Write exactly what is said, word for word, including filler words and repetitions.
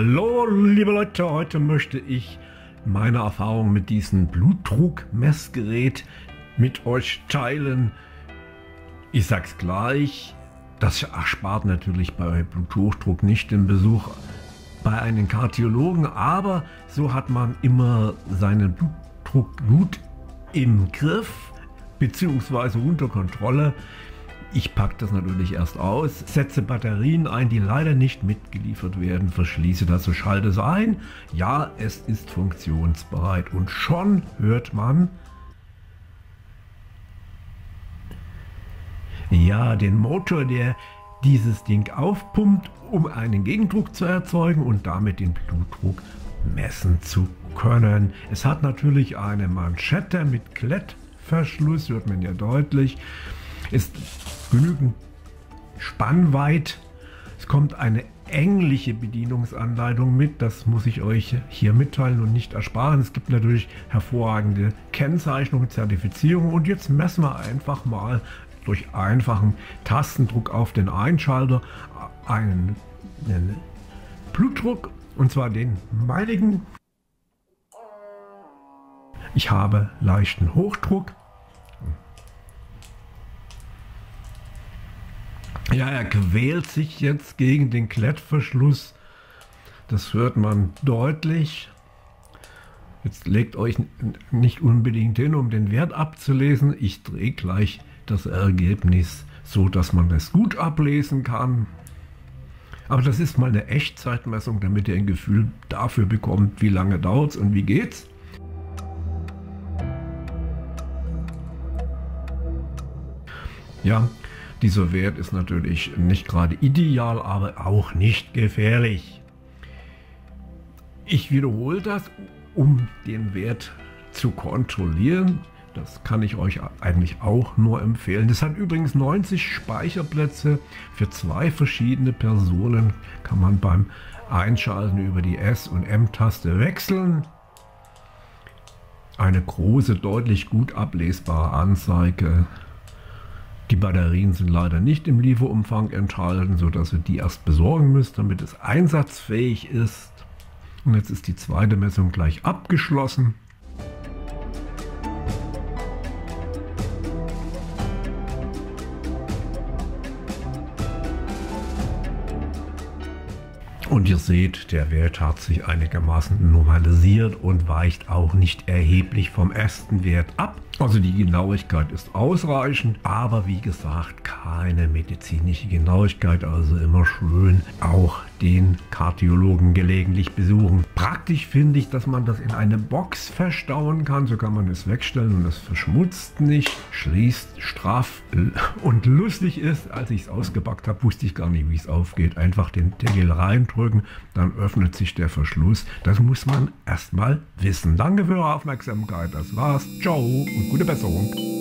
Hallo liebe Leute, heute möchte ich meine Erfahrung mit diesem Blutdruckmessgerät mit euch teilen. Ich sag's gleich, das erspart natürlich bei Bluthochdruck nicht den Besuch bei einem Kardiologen, aber so hat man immer seinen Blutdruck gut im Griff bzw. unter Kontrolle. Ich packe das natürlich erst aus, setze Batterien ein, die leider nicht mitgeliefert werden, verschließe das und schalte es ein. Ja, es ist funktionsbereit und schon hört man ja den Motor, der dieses Ding aufpumpt, um einen Gegendruck zu erzeugen und damit den Blutdruck messen zu können. Es hat natürlich eine Manschette mit Klettverschluss, hört man ja deutlich. Ist genügend spannweit. Es kommt eine englische Bedienungsanleitung mit, das muss ich euch hier mitteilen und nicht ersparen. Es gibt natürlich hervorragende Kennzeichnungen, Zertifizierung und jetzt messen wir einfach mal durch einfachen Tastendruck auf den Einschalter einen, einen Blutdruck, und zwar den meinigen. Ich habe leichten Hochdruck. Ja, er quält sich jetzt gegen den Klettverschluss. Das hört man deutlich. Jetzt legt euch nicht unbedingt hin, um den Wert abzulesen. Ich drehe gleich das Ergebnis, so dass man es gut ablesen kann. Aber das ist mal eine Echtzeitmessung, damit ihr ein Gefühl dafür bekommt, wie lange dauert es und wie geht's. Ja. Dieser Wert ist natürlich nicht gerade ideal, aber auch nicht gefährlich. Ich wiederhole das, um den Wert zu kontrollieren. Das kann ich euch eigentlich auch nur empfehlen. Das hat übrigens neunzig Speicherplätze für zwei verschiedene Personen. Kann man beim Einschalten über die S- und M-Taste wechseln. Eine große, deutlich gut ablesbare Anzeige. Die Batterien sind leider nicht im Lieferumfang enthalten, sodass ihr die erst besorgen müsst, damit es einsatzfähig ist. Und jetzt ist die zweite Messung gleich abgeschlossen. Und ihr seht, der Wert hat sich einigermaßen normalisiert und weicht auch nicht erheblich vom ersten Wert ab. Also die Genauigkeit ist ausreichend, aber wie gesagt, keine medizinische Genauigkeit, also immer schön auch den Kardiologen gelegentlich besuchen. Praktisch finde ich, dass man das in eine Box verstauen kann, so kann man es wegstellen und es verschmutzt nicht, schließt straff und lustig ist. Als ich es ausgepackt habe, wusste ich gar nicht, wie es aufgeht. Einfach den Deckel reindrücken, dann öffnet sich der Verschluss. Das muss man erstmal wissen. Danke für eure Aufmerksamkeit, das war's. Ciao und gute Besserung.